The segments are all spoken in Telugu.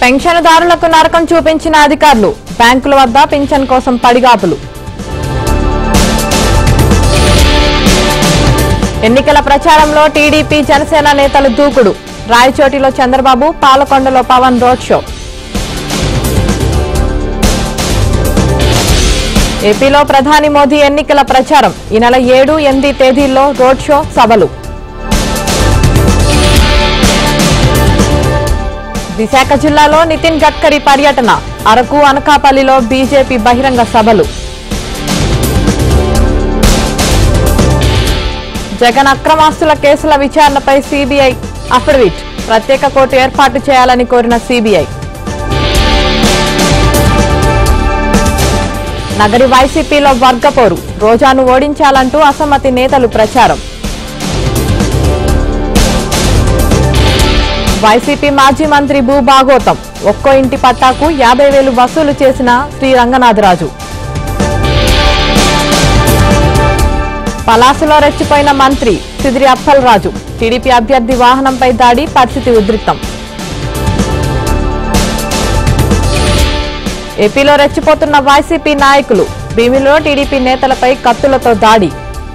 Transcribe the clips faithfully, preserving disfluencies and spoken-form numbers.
పెన్షన్దారులకు నరకం చూపించిన అధికారులు బ్యాంకుల వద్ద పింఛన్ కోసం పడిగాపులు ఎన్నికల ప్రచారంలో టీడీపీ జనసేన నేతలు దూకుడు రాయచోటిలో చంద్రబాబు పాలకొండలో పవన్ రోడ్ షో ఏపీలో ప్రధాని మోదీ ఎన్నికల ప్రచారం ఈ నెల ఏడు ఎనిమిది తేదీల్లో రోడ్ షో సభలు విశాఖ జిల్లాలో నితిన్ గడ్కరీ పర్యటన అరకు అనకాపల్లిలో బీజేపీ బహిరంగ సభలు జగన్ అక్రమాస్తుల కేసుల విచారణపై సీబీఐ అఫిడవిట్ ప్రత్యేక కోర్టు ఏర్పాటు చేయాలని కోరిన సీబీఐ నగరి వైసీపీలో వర్గపోరు రోజాను ఓడించాలంటూ అసమ్మతి నేతలు ప్రచారం వైసీపీ మాజీ మంత్రి భూభాగోతం ఒక్కో ఇంటి పట్టాకు యాభై వేలు వసూలు చేసిన శ్రీ రంగనాథరాజు పలాసలో రెచ్చిపోయిన మంత్రి సిదిరి అప్పలరాజు టీడీపీ అభ్యర్థి వాహనంపై దాడి పరిస్థితి ఉద్రిక్తం ఏపీలో రెచ్చిపోతున్న వైసీపీ నాయకులు భీమిలో టీడీపీ నేతలపై కత్తులతో దాడి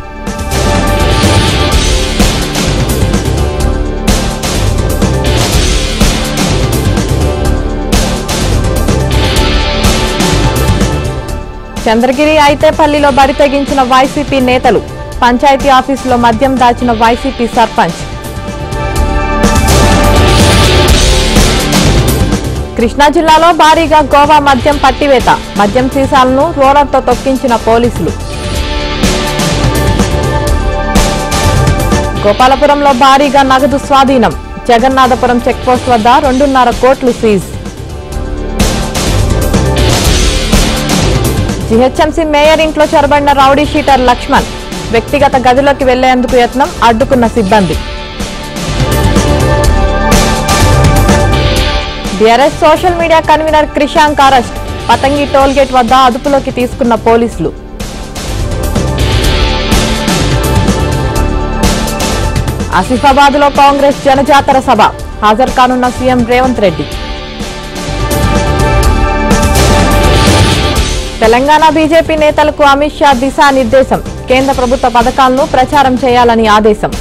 చంద్రగిరి ఐతేపల్లిలో బరి తెగించిన వైసీపీ నేతలు పంచాయతీ ఆఫీసులో మద్యం దాచిన వైసీపీ సర్పంచ్ కృష్ణా జిల్లాలో భారీగా గోవా మద్యం పట్టివేత మద్యం సీసాలను రోలర్తో తొక్కించిన పోలీసులు గోపాలపురంలో భారీగా నగదు స్వాధీనం జగన్నాథపురం చెక్పోస్ట్ వద్ద రెండున్నర కోట్లు సీజ్ జీహెచ్ఎంసీ మేయర్ ఇంట్లో చొరబడిన రౌడీ షీటర్ లక్ష్మణ్ వ్యక్తిగత గదిలోకి వెళ్లేందుకు యత్నం అడ్డుకున్న సిబ్బంది BRS social media convener Krishank arrest Patangi tollgate వద్ద అదుపులోకి తీసుకున్న పోలీసులు ఆసిఫాబాద్ లో కాంగ్రెస్ జనజాతర సభ హాజరు కానున్న సీఎం రేవంత్ రెడ్డి తెలంగాణ బీజేపీ నేతలకు అమిత్ షా దిశానిర్దేశం కేంద్ర ప్రభుత్వ పథకాలను ప్రచారం చేయాలని ఆదేశం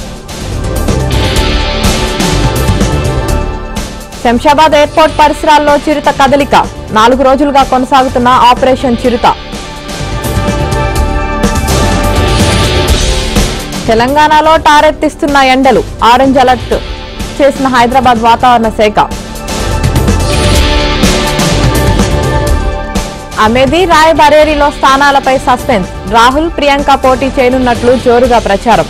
శంషాబాద్ ఎయిర్పోర్ట్ పరిసరాల్లో చిరుత కదలిక నాలుగు రోజులుగా కొనసాగుతున్న ఆపరేషన్ చిరుత తెలంగాణలో టారెత్తిస్తున్న ఎండలు ఆరెంజ్ అలర్ట్ చేసిన హైదరాబాద్ వాతావరణ శాఖ అమేధీ రాయ్ బరేలీలో స్థానాలపై సస్పెన్స్ రాహుల్ ప్రియాంక పోటీ చేయనున్నట్లు జోరుగా ప్రచారం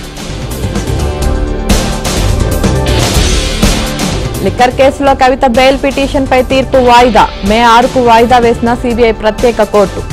లిక్కర్ కేసులో కవిత బెయిల్ పిటిషన్పై తీర్పు వాయిదా మే ఆరుకు వాయిదా వేసిన సీబీఐ ప్రత్యేక కోర్టు